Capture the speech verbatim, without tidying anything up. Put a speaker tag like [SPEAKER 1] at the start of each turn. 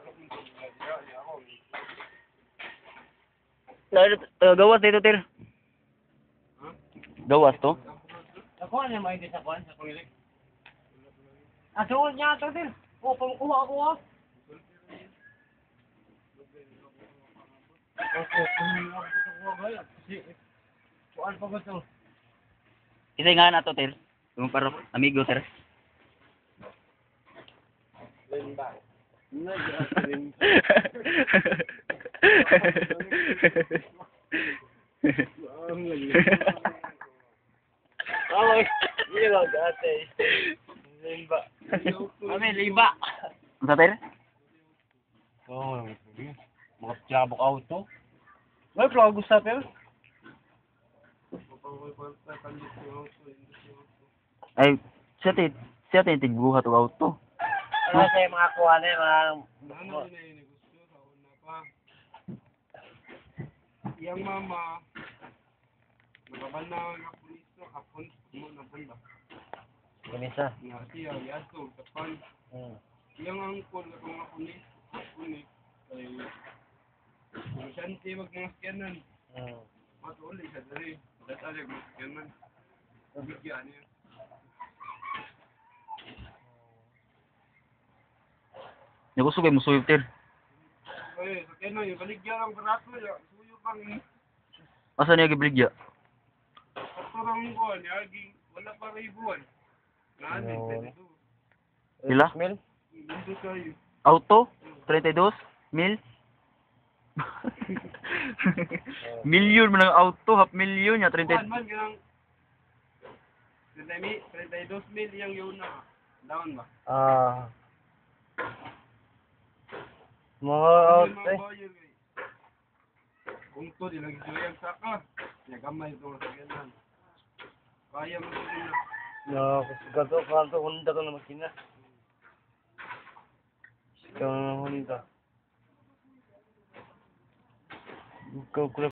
[SPEAKER 1] Lalo, uh, gawas dito, Tir. Gawas to?
[SPEAKER 2] Ako ano may hindi sa kwan sa pangilik. Ah, suod niya to din. O pamkuha ako ah. Kuan pa ba to?
[SPEAKER 1] Isa nga na to, Tir. Yung parok, amigo, Tir.
[SPEAKER 2] Limba. Ay, hindi lang dati. Limba. Kami limba.
[SPEAKER 1] Ano sa, Tir?
[SPEAKER 2] Oh, mga jabok auto. May plago sa pero.
[SPEAKER 1] Ay, siya, Tir. Siya, Tir, tigbuhat o auto.
[SPEAKER 2] Ano sa mga kuha na mga
[SPEAKER 3] Ano na yun gusto sa una pa. Yang mama, nagabal na nga pulis no, hapon, mo na banda.
[SPEAKER 2] Ganisa.
[SPEAKER 3] Nga siya, yaso, kapan.
[SPEAKER 2] Hmm.
[SPEAKER 3] Yang angkol ka mga pulis, pulis, ay, masyante wag mga skyanan.
[SPEAKER 2] Hmm.
[SPEAKER 3] Matuloy sa dali, datalig mga skyanan. Bigyan niya.
[SPEAKER 1] Nagusto kayo mo suyop, Tir.
[SPEAKER 3] Ay, sa kano, yung baligyan ang barato, ya, suyo pang,
[SPEAKER 1] Asa niya gibligya?
[SPEAKER 3] paturang buwan, yaging, wala pa rin buwan. Naanin,
[SPEAKER 2] Oh.
[SPEAKER 3] pwede to.
[SPEAKER 1] Ila?
[SPEAKER 2] Smell?
[SPEAKER 3] Dito sa'yo.
[SPEAKER 1] Auto? thirty-two mil? Million man ang auto, half million ya, thirty.
[SPEAKER 3] Kuan man ganang thirty-two mil yung yun na. Down ba?
[SPEAKER 2] Ah. Mga out
[SPEAKER 3] Yung
[SPEAKER 2] eh.
[SPEAKER 3] mga buyer kay. Kung to di lagi sila yung saka. Ya gamay ito sa ganyan. Kaya mo din na.
[SPEAKER 2] No, gato kanto Honda to na makina. Ito na Honda. Ikaw